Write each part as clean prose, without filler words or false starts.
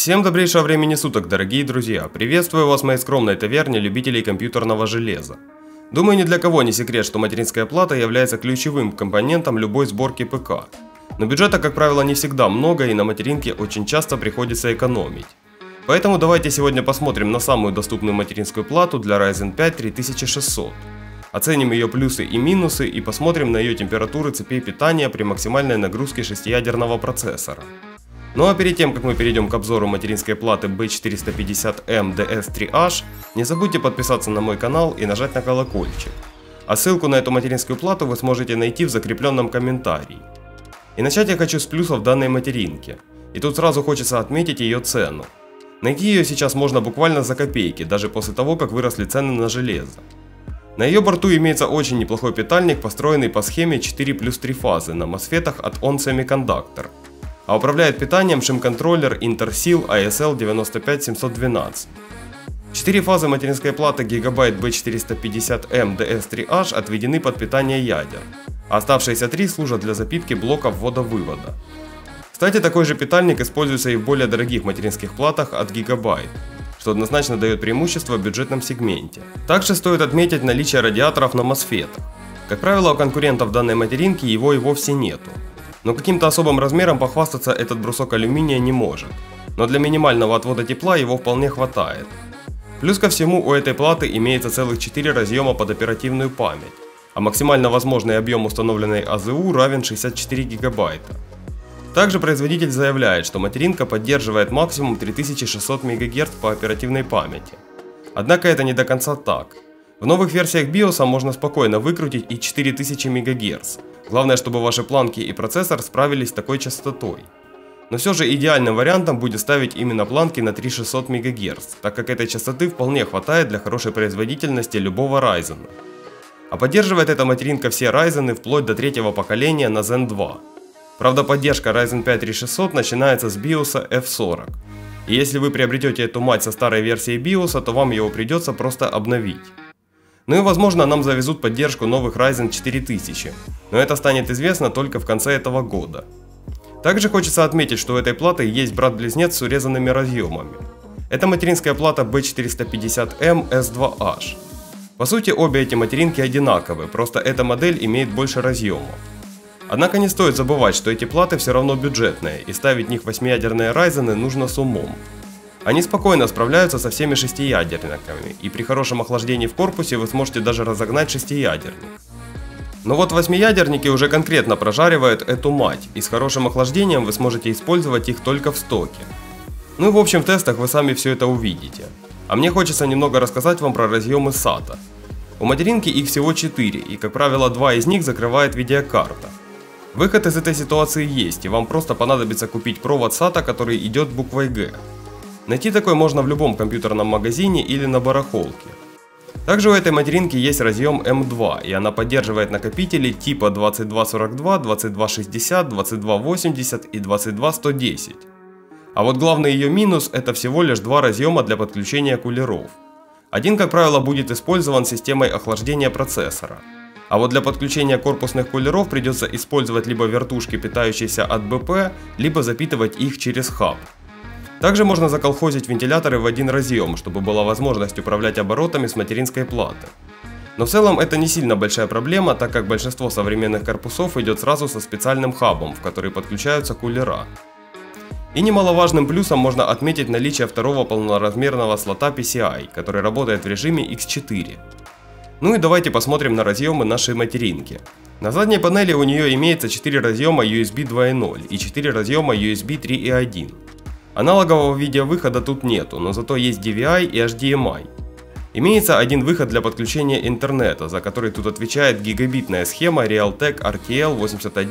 Всем добрейшего времени суток, дорогие друзья! Приветствую вас в моей скромной таверне любителей компьютерного железа. Думаю, ни для кого не секрет, что материнская плата является ключевым компонентом любой сборки ПК. Но бюджета, как правило, не всегда много, и на материнке очень часто приходится экономить. Поэтому давайте сегодня посмотрим на самую доступную материнскую плату для Ryzen 5 3600. Оценим ее плюсы и минусы и посмотрим на ее температуры цепей питания при максимальной нагрузке шестиядерного процессора. Ну а перед тем, как мы перейдем к обзору материнской платы B450M DS3H, не забудьте подписаться на мой канал и нажать на колокольчик. А ссылку на эту материнскую плату вы сможете найти в закрепленном комментарии. И начать я хочу с плюсов данной материнки. И тут сразу хочется отметить ее цену. Найти ее сейчас можно буквально за копейки, даже после того, как выросли цены на железо. На ее борту имеется очень неплохой питальник, построенный по схеме 4+3 фазы на мосфетах от ON Semiconductor. А управляет питанием шим-контроллер Intersil ASL95712. 4 фазы материнской платы Gigabyte B450M DS3H отведены под питание ядер, а оставшиеся 3 служат для запитки блока ввода-вывода. Кстати, такой же питальник используется и в более дорогих материнских платах от Gigabyte, что однозначно дает преимущество в бюджетном сегменте. Также стоит отметить наличие радиаторов на мосфетах. Как правило, у конкурентов данной материнки его и вовсе нету. Но каким-то особым размером похвастаться этот брусок алюминия не может. Но для минимального отвода тепла его вполне хватает. Плюс ко всему у этой платы имеется целых 4 разъема под оперативную память, а максимально возможный объем установленной АЗУ равен 64 гигабайта. Также производитель заявляет, что материнка поддерживает максимум 3600 МГц по оперативной памяти. Однако это не до конца так. В новых версиях BIOS можно спокойно выкрутить и 4000 МГц. Главное, чтобы ваши планки и процессор справились с такой частотой. Но все же идеальным вариантом будет ставить именно планки на 3600 МГц, так как этой частоты вполне хватает для хорошей производительности любого Ryzen. А поддерживает эта материнка все Ryzen вплоть до третьего поколения на Zen 2. Правда, поддержка Ryzen 5 3600 начинается с BIOS F40. И если вы приобретете эту мать со старой версией BIOS, то вам его придется просто обновить. Ну и возможно нам завезут поддержку новых Ryzen 4000, но это станет известно только в конце этого года. Также хочется отметить, что у этой платы есть брат-близнец с урезанными разъемами. Это материнская плата B450M S2H. По сути, обе эти материнки одинаковы, просто эта модель имеет больше разъемов. Однако не стоит забывать, что эти платы все равно бюджетные, и ставить в них 8-ядерные Ryzen нужно с умом. Они спокойно справляются со всеми шестиядерниками, и при хорошем охлаждении в корпусе вы сможете даже разогнать шестиядерник. Но вот 8-ядерники уже конкретно прожаривают эту мать, и с хорошим охлаждением вы сможете использовать их только в стоке. Ну и в общем тестах вы сами все это увидите. А мне хочется немного рассказать вам про разъемы SATA. У материнки их всего 4, и как правило 2 из них закрывает видеокарта. Выход из этой ситуации есть, и вам просто понадобится купить провод SATA, который идет буквой G. Найти такой можно в любом компьютерном магазине или на барахолке. Также у этой материнки есть разъем M2, и она поддерживает накопители типа 2242, 2260, 2280 и 22110. А вот главный ее минус — это всего лишь 2 разъема для подключения кулеров. Один, как правило, будет использован системой охлаждения процессора. А вот для подключения корпусных кулеров придется использовать либо вертушки, питающиеся от БП, либо запитывать их через хаб. Также можно заколхозить вентиляторы в один разъем, чтобы была возможность управлять оборотами с материнской платы. Но в целом это не сильно большая проблема, так как большинство современных корпусов идет сразу со специальным хабом, в который подключаются кулера. И немаловажным плюсом можно отметить наличие второго полноразмерного слота PCI, который работает в режиме X4. Ну и давайте посмотрим на разъемы нашей материнки. На задней панели у нее имеется 4 разъема USB 2.0 и 4 разъема USB 3.1. Аналогового видеовыхода тут нету, но зато есть DVI и HDMI. Имеется один выход для подключения интернета, за который тут отвечает гигабитная схема Realtek RTL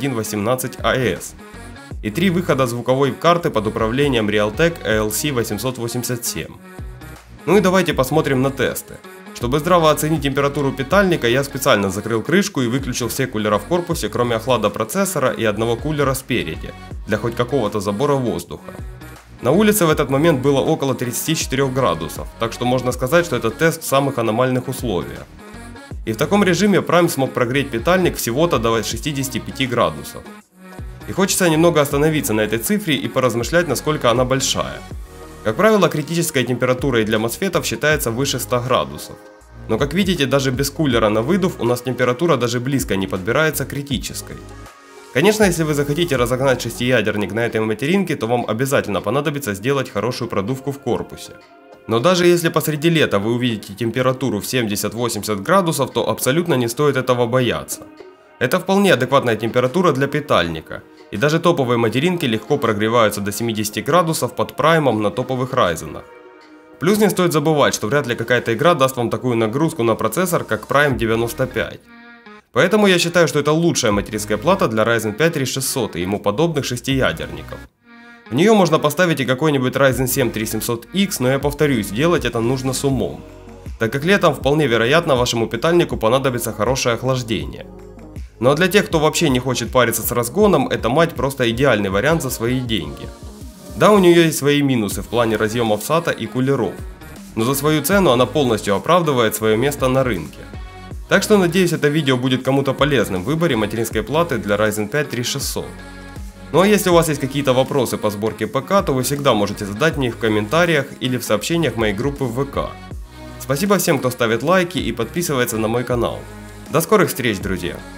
8118AS. И 3 выхода звуковой карты под управлением Realtek ALC 887. Ну и давайте посмотрим на тесты. Чтобы здраво оценить температуру питальника, я специально закрыл крышку и выключил все кулера в корпусе, кроме охлада процессора и одного кулера спереди, для хоть какого-то забора воздуха. На улице в этот момент было около 34 градусов, так что можно сказать, что это тест в самых аномальных условиях. И в таком режиме Prime смог прогреть питальник всего-то до 65 градусов. И хочется немного остановиться на этой цифре и поразмышлять, насколько она большая. Как правило, критической температурой для MOSFET считается выше 100 градусов. Но как видите, даже без кулера на выдув у нас температура даже близко не подбирается к критической. Конечно, если вы захотите разогнать шестиядерник на этой материнке, то вам обязательно понадобится сделать хорошую продувку в корпусе. Но даже если посреди лета вы увидите температуру в 70-80 градусов, то абсолютно не стоит этого бояться. Это вполне адекватная температура для питальника, и даже топовые материнки легко прогреваются до 70 градусов под праймом на топовых Ryzen'ах. Плюс не стоит забывать, что вряд ли какая-то игра даст вам такую нагрузку на процессор, как Prime 95. Поэтому я считаю, что это лучшая материнская плата для Ryzen 5 3600 и ему подобных шестиядерников. В нее можно поставить и какой-нибудь Ryzen 7 3700X, но я повторюсь, делать это нужно с умом, так как летом вполне вероятно вашему питальнику понадобится хорошее охлаждение. Ну а для тех, кто вообще не хочет париться с разгоном, эта мать просто идеальный вариант за свои деньги. Да, у нее есть свои минусы в плане разъемов SATA и кулеров, но за свою цену она полностью оправдывает свое место на рынке. Так что надеюсь, это видео будет кому-то полезным в выборе материнской платы для Ryzen 5 3600. Ну а если у вас есть какие-то вопросы по сборке ПК, то вы всегда можете задать мне их в комментариях или в сообщениях моей группы в ВК. Спасибо всем, кто ставит лайки и подписывается на мой канал. До скорых встреч, друзья!